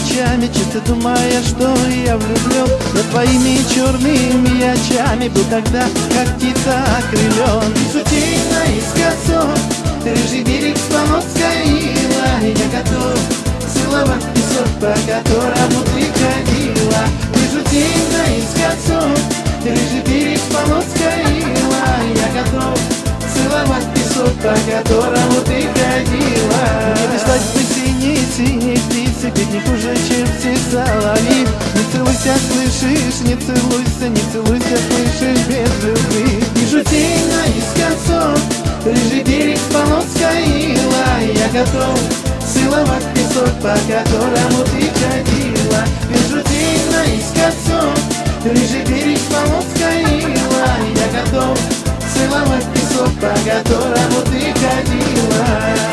ночами, чисто думая, что я влюблен. За твоими черными очами был тогда, как птица окрылен. Вижу тень наискосок, рыжий берег с Поморской ила. Я готов целовать песок, по которому ты ходила. Вижу тень наискосок, рыжий берег с Поморской ила. Я готов целовать песок, по которому ты ходила. Не достать бы синих птиц, ведь не хуже, чем все соловьи. Не целуйся, слышишь, не целуйся, слышишь, без любви. Вижу тень наискосок, рыжий берег с Поморской ила. Я готов целовать песок, по которому ты ходила. Вижу тень наискосок, рыжий берег с Поморской ила. Я готов целовать песок, по которому ты ходила.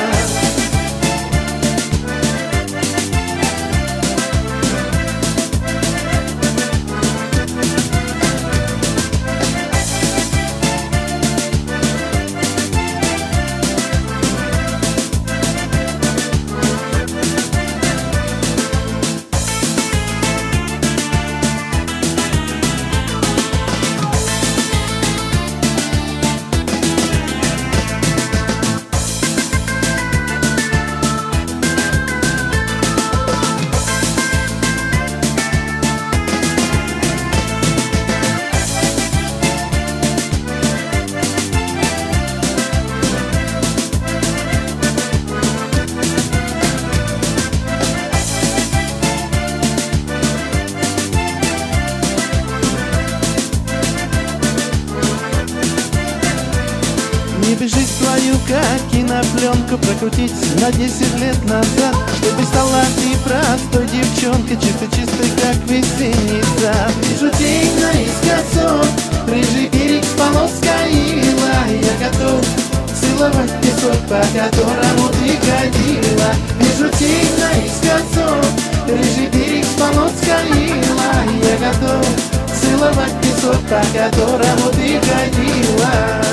Не бежить свою, как кинопленку, прокрутить на 10 лет назад, чтобы стала ты простой девчонкой, чисто-чистой, как весенний сад. Вижу тень наискосок, рыжий берег с Поморской ила. Я готов целовать песок, по которому ты ходила. Вижу тень наискосок, рыжий берег с Поморской ила. Я готов целовать песок, по которому ты ходила.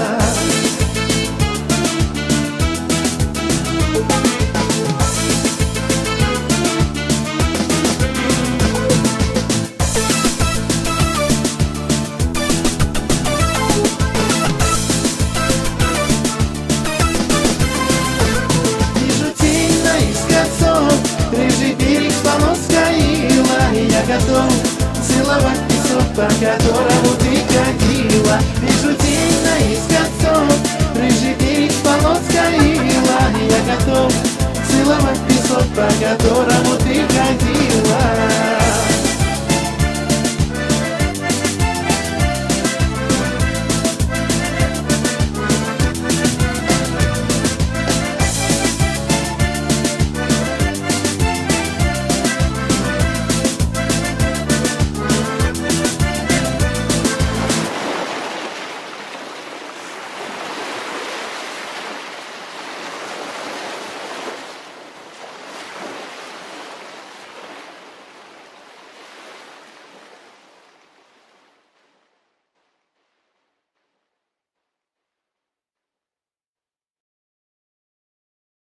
Рыжий берег с Поморской ила. Я готов целовать песок, по которому ты ходила. Вижу тень наискосок, рыжий берег с Поморской ила. Я готов целовать песок, по которому